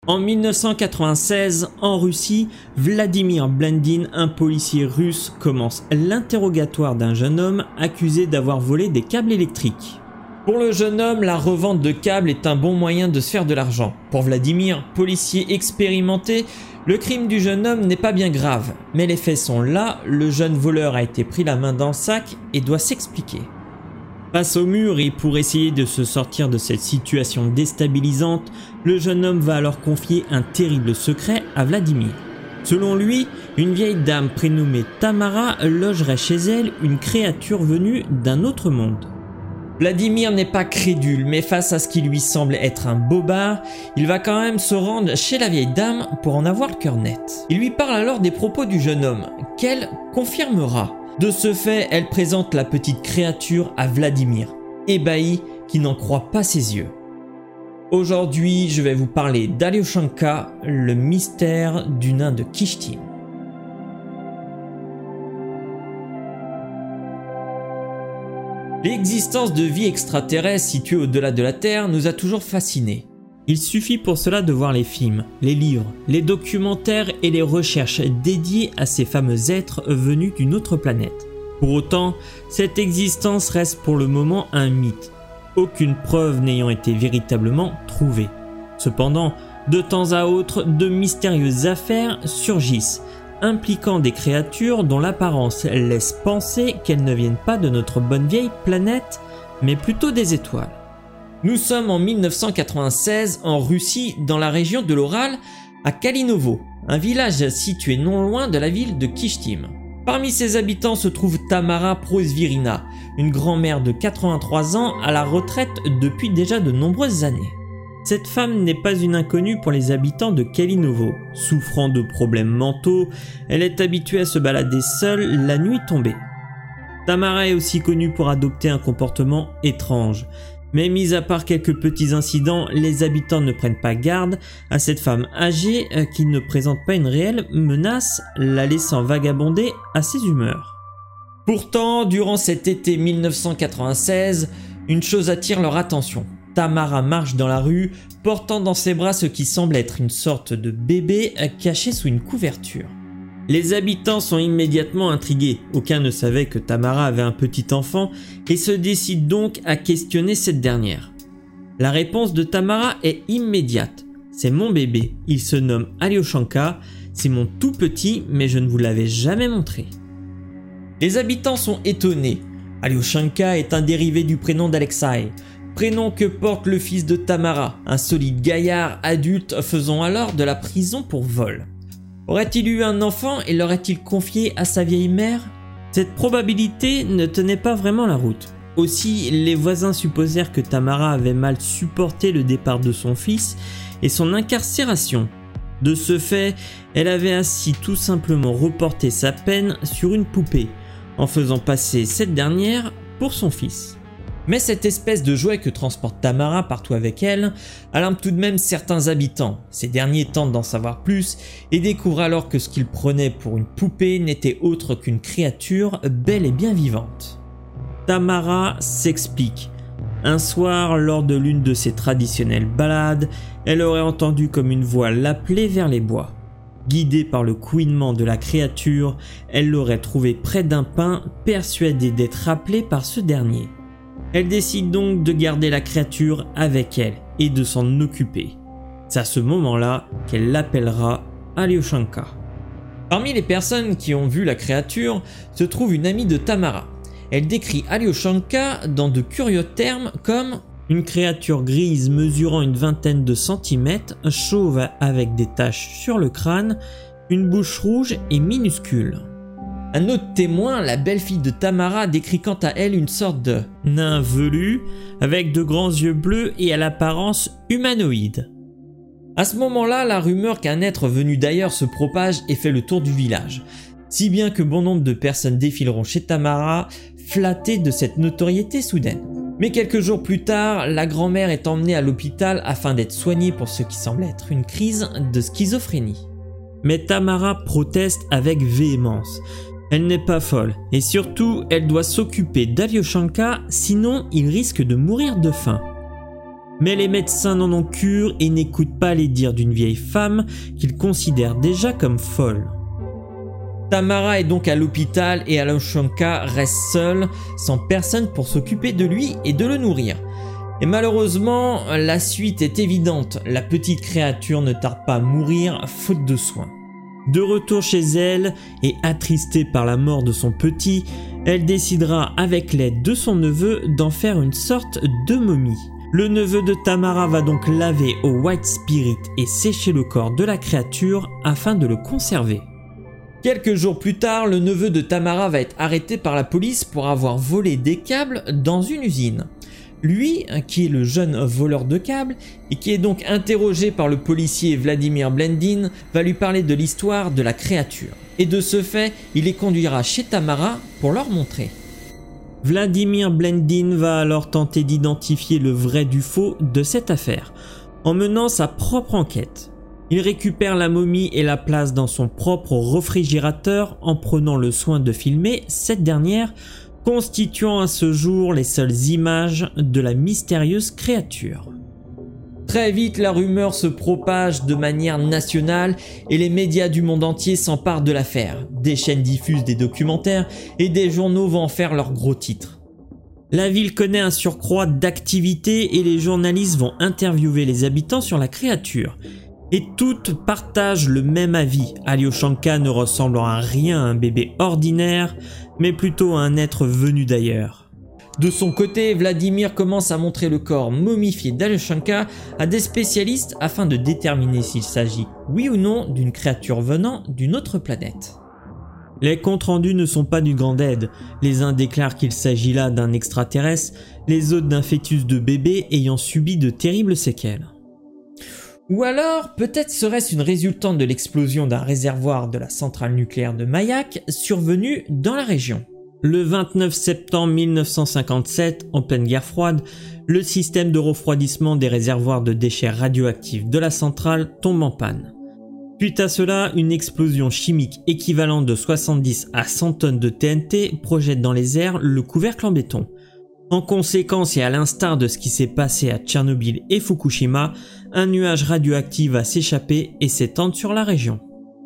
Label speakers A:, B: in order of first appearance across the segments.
A: En 1996, en Russie, Vladimir Blandin, un policier russe, commence l'interrogatoire d'un jeune homme accusé d'avoir volé des câbles électriques. Pour le jeune homme, la revente de câbles est un bon moyen de se faire de l'argent. Pour Vladimir, policier expérimenté, le crime du jeune homme n'est pas bien grave, mais les faits sont là, le jeune voleur a été pris la main dans le sac et doit s'expliquer. Face au mur et pour essayer de se sortir de cette situation déstabilisante, le jeune homme va alors confier un terrible secret à Vladimir. Selon lui, une vieille dame prénommée Tamara logerait chez elle une créature venue d'un autre monde. Vladimir n'est pas crédule, mais face à ce qui lui semble être un bobard, il va quand même se rendre chez la vieille dame pour en avoir le cœur net. Il lui parle alors des propos du jeune homme, qu'elle confirmera. De ce fait, elle présente la petite créature à Vladimir, ébahi qui n'en croit pas ses yeux. Aujourd'hui, je vais vous parler d'Alyoshenka, le mystère du nain de Kishtim. L'existence de vie extraterrestre située au-delà de la Terre nous a toujours fascinés. Il suffit pour cela de voir les films, les livres, les documentaires et les recherches dédiées à ces fameux êtres venus d'une autre planète. Pour autant, cette existence reste pour le moment un mythe, aucune preuve n'ayant été véritablement trouvée. Cependant, de temps à autre, de mystérieuses affaires surgissent, impliquant des créatures dont l'apparence laisse penser qu'elles ne viennent pas de notre bonne vieille planète, mais plutôt des étoiles. Nous sommes en 1996 en Russie, dans la région de l'Oural, à Kalinovo, un village situé non loin de la ville de Kishtim. Parmi ses habitants se trouve Tamara Prosvirina, une grand-mère de 83 ans à la retraite depuis déjà de nombreuses années. Cette femme n'est pas une inconnue pour les habitants de Kalinovo. Souffrant de problèmes mentaux, elle est habituée à se balader seule la nuit tombée. Tamara est aussi connue pour adopter un comportement étrange. Mais mis à part quelques petits incidents, les habitants ne prennent pas garde à cette femme âgée qui ne présente pas une réelle menace, la laissant vagabonder à ses humeurs. Pourtant, durant cet été 1996, une chose attire leur attention. Tamara marche dans la rue, portant dans ses bras ce qui semble être une sorte de bébé caché sous une couverture. Les habitants sont immédiatement intrigués, aucun ne savait que Tamara avait un petit enfant et se décident donc à questionner cette dernière. La réponse de Tamara est immédiate, c'est mon bébé, il se nomme Alyoshenka, c'est mon tout petit mais je ne vous l'avais jamais montré. Les habitants sont étonnés, Alyoshenka est un dérivé du prénom d'Alexei, prénom que porte le fils de Tamara, un solide gaillard adulte faisant alors de la prison pour vol. Aurait-il eu un enfant et l'aurait-il confié à sa vieille mère? Cette probabilité ne tenait pas vraiment la route. Aussi, les voisins supposèrent que Tamara avait mal supporté le départ de son fils et son incarcération. De ce fait, elle avait ainsi tout simplement reporté sa peine sur une poupée, en faisant passer cette dernière pour son fils. Mais cette espèce de jouet que transporte Tamara partout avec elle alarme tout de même certains habitants. Ces derniers tentent d'en savoir plus et découvrent alors que ce qu'ils prenaient pour une poupée n'était autre qu'une créature bel et bien vivante. Tamara s'explique. Un soir, lors de l'une de ses traditionnelles balades, elle aurait entendu comme une voix l'appeler vers les bois. Guidée par le couinement de la créature, elle l'aurait trouvé près d'un pin, persuadée d'être appelée par ce dernier. Elle décide donc de garder la créature avec elle et de s'en occuper. C'est à ce moment-là qu'elle l'appellera Alyoshenka. Parmi les personnes qui ont vu la créature se trouve une amie de Tamara. Elle décrit Alyoshenka dans de curieux termes comme une créature grise mesurant une vingtaine de centimètres, chauve avec des taches sur le crâne, une bouche rouge et minuscule. Un autre témoin, la belle-fille de Tamara, décrit quant à elle une sorte de nain velu avec de grands yeux bleus et à l'apparence humanoïde. À ce moment-là, la rumeur qu'un être venu d'ailleurs se propage et fait le tour du village, si bien que bon nombre de personnes défileront chez Tamara, flattées de cette notoriété soudaine. Mais quelques jours plus tard, la grand-mère est emmenée à l'hôpital afin d'être soignée pour ce qui semble être une crise de schizophrénie. Mais Tamara proteste avec véhémence. Elle n'est pas folle, et surtout, elle doit s'occuper d'Alyoshenka, sinon il risque de mourir de faim. Mais les médecins n'en ont cure et n'écoutent pas les dires d'une vieille femme qu'ils considèrent déjà comme folle. Tamara est donc à l'hôpital et Alyoshenka reste seul, sans personne pour s'occuper de lui et de le nourrir. Et malheureusement, la suite est évidente, la petite créature ne tarde pas à mourir faute de soins. De retour chez elle et attristée par la mort de son petit, elle décidera avec l'aide de son neveu d'en faire une sorte de momie. Le neveu de Tamara va donc laver au White Spirit et sécher le corps de la créature afin de le conserver. Quelques jours plus tard, le neveu de Tamara va être arrêté par la police pour avoir volé des câbles dans une usine. Lui, qui est le jeune voleur de câbles et qui est donc interrogé par le policier Vladimir Blendin, va lui parler de l'histoire de la créature. Et de ce fait, il les conduira chez Tamara pour leur montrer. Vladimir Blendin va alors tenter d'identifier le vrai du faux de cette affaire, en menant sa propre enquête. Il récupère la momie et la place dans son propre réfrigérateur en prenant le soin de filmer cette dernière, constituant à ce jour les seules images de la mystérieuse créature. Très vite, la rumeur se propage de manière nationale et les médias du monde entier s'emparent de l'affaire. Des chaînes diffusent des documentaires et des journaux vont en faire leurs gros titres. La ville connaît un surcroît d'activité et les journalistes vont interviewer les habitants sur la créature. Et toutes partagent le même avis. Alyoshenka ne ressemble en rien à un bébé ordinaire, mais plutôt à un être venu d'ailleurs. De son côté, Vladimir commence à montrer le corps momifié d'Alyoshenka à des spécialistes afin de déterminer s'il s'agit, oui ou non, d'une créature venant d'une autre planète. Les comptes rendus ne sont pas d'une grande aide. Les uns déclarent qu'il s'agit là d'un extraterrestre, les autres d'un fœtus de bébé ayant subi de terribles séquelles. Ou alors, peut-être serait-ce une résultante de l'explosion d'un réservoir de la centrale nucléaire de Mayak survenue dans la région. Le 29 septembre 1957, en pleine guerre froide, le système de refroidissement des réservoirs de déchets radioactifs de la centrale tombe en panne. Suite à cela, une explosion chimique équivalente de 70 à 100 tonnes de TNT projette dans les airs le couvercle en béton. En conséquence, et à l'instar de ce qui s'est passé à Tchernobyl et Fukushima, un nuage radioactif va s'échapper et s'étendre sur la région.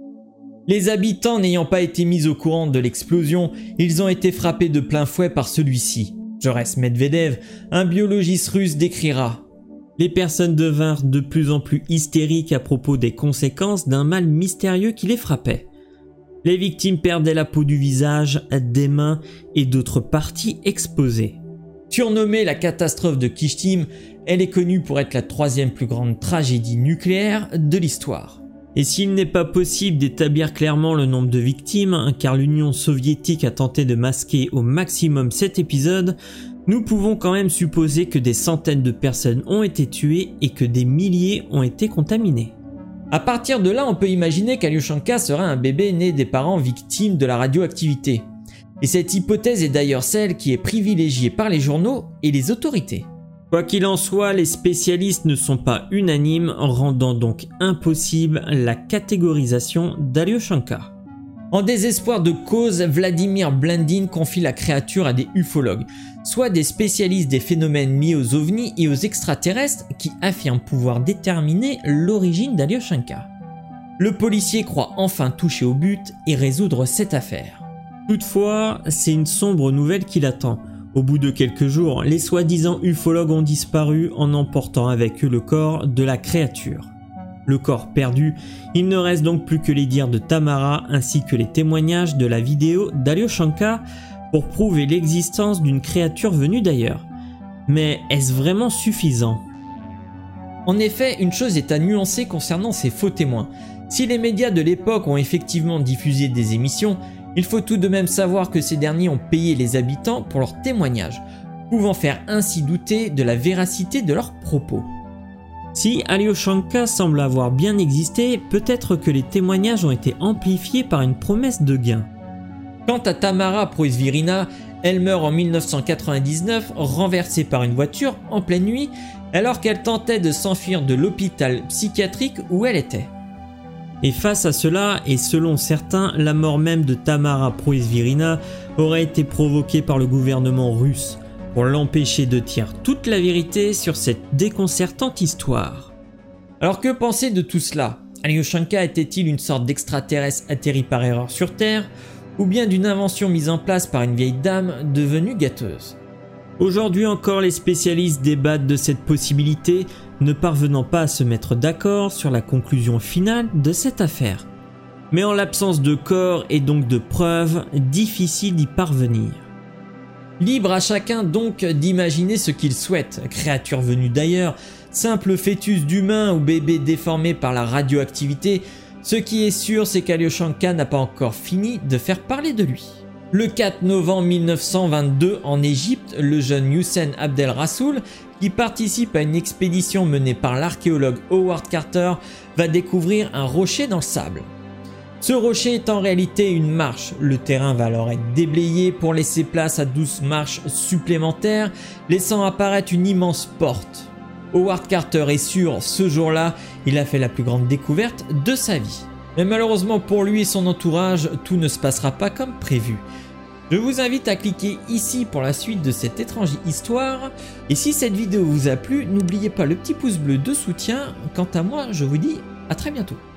A: Les habitants n'ayant pas été mis au courant de l'explosion, ils ont été frappés de plein fouet par celui-ci. Joris Medvedev, un biologiste russe, décrira « Les personnes devinrent de plus en plus hystériques à propos des conséquences d'un mal mystérieux qui les frappait. Les victimes perdaient la peau du visage, des mains et d'autres parties exposées. » Surnommée la catastrophe de Kishtim, elle est connue pour être la troisième plus grande tragédie nucléaire de l'histoire. Et s'il n'est pas possible d'établir clairement le nombre de victimes, car l'Union soviétique a tenté de masquer au maximum cet épisode, nous pouvons quand même supposer que des centaines de personnes ont été tuées et que des milliers ont été contaminés. À partir de là, on peut imaginer qu'Alyoshenka serait un bébé né des parents victimes de la radioactivité. Et cette hypothèse est d'ailleurs celle qui est privilégiée par les journaux et les autorités. Quoi qu'il en soit, les spécialistes ne sont pas unanimes, rendant donc impossible la catégorisation d'Alyoshenka. En désespoir de cause, Vladimir Blendin confie la créature à des ufologues, soit des spécialistes des phénomènes liés aux ovnis et aux extraterrestres qui affirment pouvoir déterminer l'origine d'Alyoshenka. Le policier croit enfin toucher au but et résoudre cette affaire. Toutefois, c'est une sombre nouvelle qui l'attend. Au bout de quelques jours, les soi-disant ufologues ont disparu en emportant avec eux le corps de la créature. Le corps perdu, il ne reste donc plus que les dires de Tamara ainsi que les témoignages de la vidéo d'Alyoshenka pour prouver l'existence d'une créature venue d'ailleurs. Mais est-ce vraiment suffisant ? En effet, une chose est à nuancer concernant ces faux témoins. Si les médias de l'époque ont effectivement diffusé des émissions, il faut tout de même savoir que ces derniers ont payé les habitants pour leurs témoignages, pouvant faire ainsi douter de la véracité de leurs propos. Si Alyoshenka semble avoir bien existé, peut-être que les témoignages ont été amplifiés par une promesse de gain. Quant à Tamara Proisvirina, elle meurt en 1999 renversée par une voiture en pleine nuit alors qu'elle tentait de s'enfuir de l'hôpital psychiatrique où elle était. Et face à cela, et selon certains, la mort même de Tamara Proisvirina aurait été provoquée par le gouvernement russe, pour l'empêcher de dire toute la vérité sur cette déconcertante histoire. Alors que penser de tout cela? Alyoshenka était-il une sorte d'extraterrestre atterri par erreur sur Terre, ou bien d'une invention mise en place par une vieille dame devenue gâteuse? Aujourd'hui encore, les spécialistes débattent de cette possibilité, ne parvenant pas à se mettre d'accord sur la conclusion finale de cette affaire. Mais en l'absence de corps et donc de preuves, difficile d'y parvenir. Libre à chacun donc d'imaginer ce qu'il souhaite, créature venue d'ailleurs, simple fœtus d'humain ou bébé déformé par la radioactivité, ce qui est sûr c'est qu'Alyoshenka n'a pas encore fini de faire parler de lui. Le 4 novembre 1922 en Égypte, le jeune Hussein Abdel Rassoul, qui participe à une expédition menée par l'archéologue Howard Carter, va découvrir un rocher dans le sable. Ce rocher est en réalité une marche, le terrain va alors être déblayé pour laisser place à 12 marches supplémentaires, laissant apparaître une immense porte. Howard Carter est sûr, ce jour-là, il a fait la plus grande découverte de sa vie. Mais malheureusement pour lui et son entourage, tout ne se passera pas comme prévu. Je vous invite à cliquer ici pour la suite de cette étrange histoire. Et si cette vidéo vous a plu, n'oubliez pas le petit pouce bleu de soutien. Quant à moi, je vous dis à très bientôt.